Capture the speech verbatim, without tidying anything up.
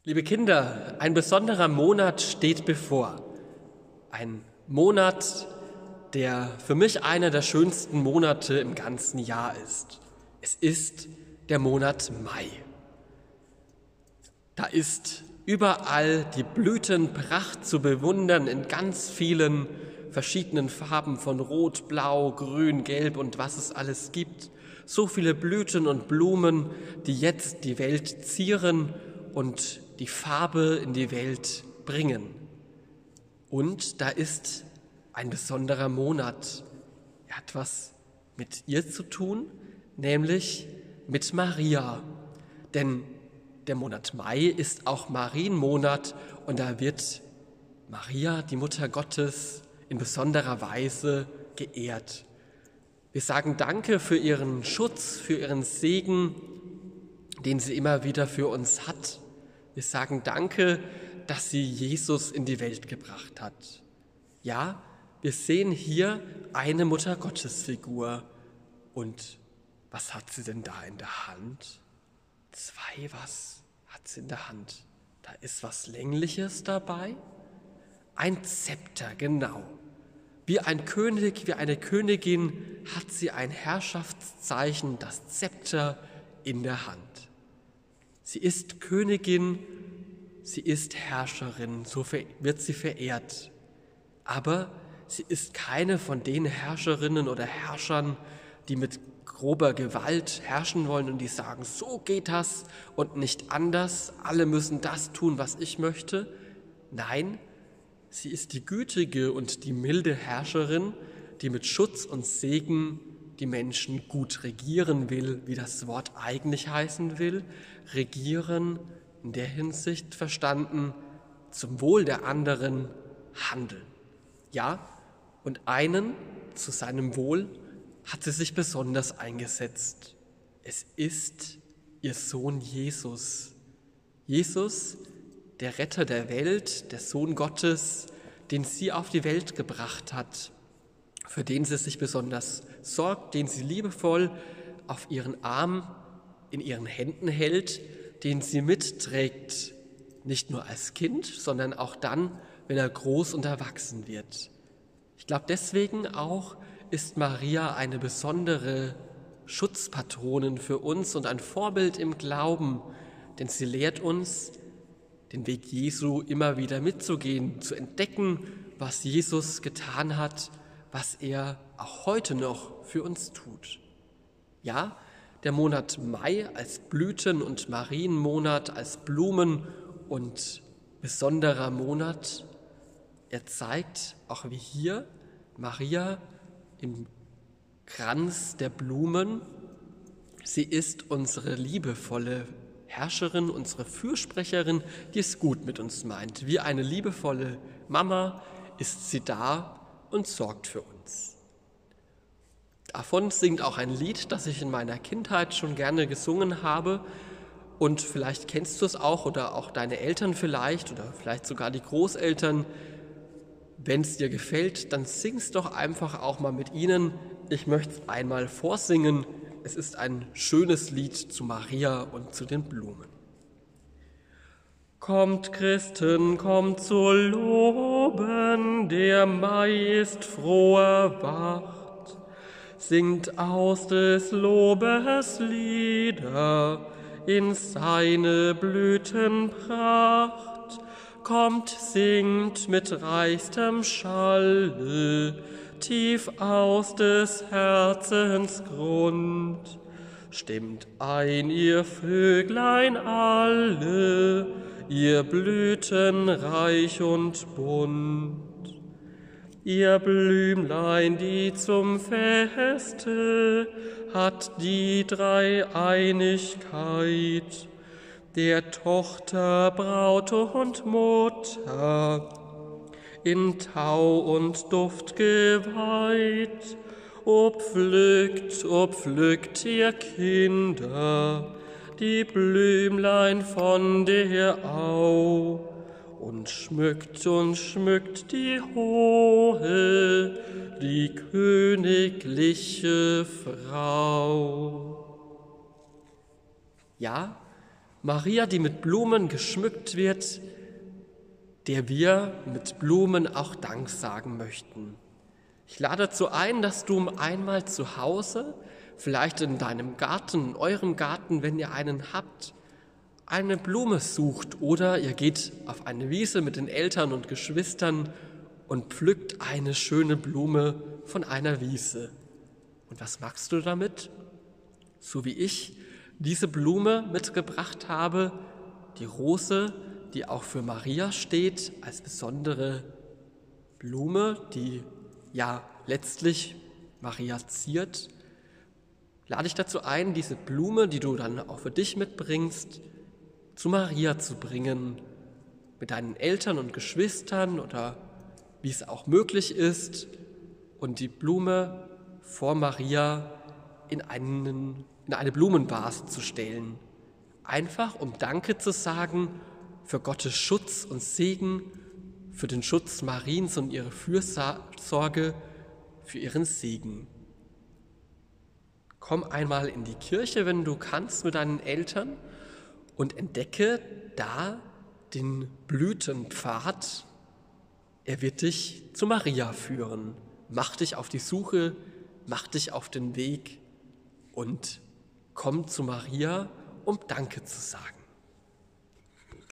Liebe Kinder, ein besonderer Monat steht bevor. Ein Monat, der für mich einer der schönsten Monate im ganzen Jahr ist. Es ist der Monat Mai. Da ist überall die Blütenpracht zu bewundern in ganz vielen verschiedenen Farben von Rot, Blau, Grün, Gelb und was es alles gibt. So viele Blüten und Blumen, die jetzt die Welt zieren und die Farbe in die Welt bringen. Und da ist ein besonderer Monat. Er hat was mit ihr zu tun, nämlich mit Maria. Denn der Monat Mai ist auch Marienmonat und da wird Maria, die Mutter Gottes, in besonderer Weise geehrt. Wir sagen Danke für ihren Schutz, für ihren Segen, den sie immer wieder für uns hat. Wir sagen Danke, dass sie Jesus in die Welt gebracht hat. Ja, wir sehen hier eine Mutter-Gottes-Figur. Und was hat sie denn da in der Hand? Zwei was hat sie in der Hand? Da ist was Längliches dabei. Ein Zepter, genau. Wie ein König, wie eine Königin hat sie ein Herrschaftszeichen, das Zepter in der Hand. Sie ist Königin, sie ist Herrscherin, so wird sie verehrt. Aber sie ist keine von den Herrscherinnen oder Herrschern, die mit grober Gewalt herrschen wollen und die sagen, so geht das und nicht anders, alle müssen das tun, was ich möchte. Nein, sie ist die gütige und die milde Herrscherin, die mit Schutz und Segen die Menschen gut regieren will, wie das Wort eigentlich heißen will. Regieren in der Hinsicht verstanden, zum Wohl der anderen handeln. Ja, und einen zu seinem Wohl hat sie sich besonders eingesetzt. Es ist ihr Sohn Jesus. Jesus, der Retter der Welt, der Sohn Gottes, den sie auf die Welt gebracht hat, für den sie sich besonders sorgt, den sie liebevoll auf ihren Arm in ihren Händen hält, den sie mitträgt, nicht nur als Kind, sondern auch dann, wenn er groß und erwachsen wird. Ich glaube, deswegen auch ist Maria eine besondere Schutzpatronin für uns und ein Vorbild im Glauben, denn sie lehrt uns, den Weg Jesu immer wieder mitzugehen, zu entdecken, was Jesus getan hat, was er auch heute noch für uns tut. Ja, der Monat Mai als Blüten- und Marienmonat, als Blumen- und besonderer Monat, er zeigt, auch wie hier, Maria im Kranz der Blumen, sie ist unsere liebevolle Herrscherin, unsere Fürsprecherin, die es gut mit uns meint. Wie eine liebevolle Mama ist sie da und sorgt für uns. Davon singt auch ein Lied, das ich in meiner Kindheit schon gerne gesungen habe. Und vielleicht kennst du es auch oder auch deine Eltern vielleicht oder vielleicht sogar die Großeltern. Wenn es dir gefällt, dann sing's doch einfach auch mal mit ihnen. Ich möchte es einmal vorsingen. Es ist ein schönes Lied zu Maria und zu den Blumen. Kommt Christen, kommt zu loben, der Mai ist froh erwacht. Singt aus des Lobes Lieder in seine Blütenpracht. Kommt, singt mit reichstem Schalle, tief aus des Herzens Grund. Stimmt ein, ihr Vöglein alle, ihr Blüten reich und bunt. Ihr Blümlein, die zum Feste hat die Dreieinigkeit, der Tochter, Braut und Mutter, in Tau und Duft geweiht. O pflückt, o pflückt ihr Kinder, die Blümlein von der Au, und schmückt und schmückt die hohe, die königliche Frau. Ja, Maria, die mit Blumen geschmückt wird, der wir mit Blumen auch Dank sagen möchten. Ich lade dazu ein, dass du einmal zu Hause, vielleicht in deinem Garten, in eurem Garten, wenn ihr einen habt, eine Blume sucht oder ihr geht auf eine Wiese mit den Eltern und Geschwistern und pflückt eine schöne Blume von einer Wiese. Und was machst du damit? So wie ich diese Blume mitgebracht habe, die Rose, die auch für Maria steht, als besondere Blume, die ja letztlich Maria ziert, lade ich dazu ein, diese Blume, die du dann auch für dich mitbringst, zu Maria zu bringen, mit deinen Eltern und Geschwistern oder wie es auch möglich ist, und die Blume vor Maria in, einen, in eine Blumenvase zu stellen. Einfach um Danke zu sagen für Gottes Schutz und Segen, für den Schutz Mariens und ihre Fürsorge, für ihren Segen. Komm einmal in die Kirche, wenn du kannst, mit deinen Eltern und entdecke da den Blütenpfad. Er wird dich zu Maria führen. Mach dich auf die Suche, mach dich auf den Weg und komm zu Maria, um Danke zu sagen.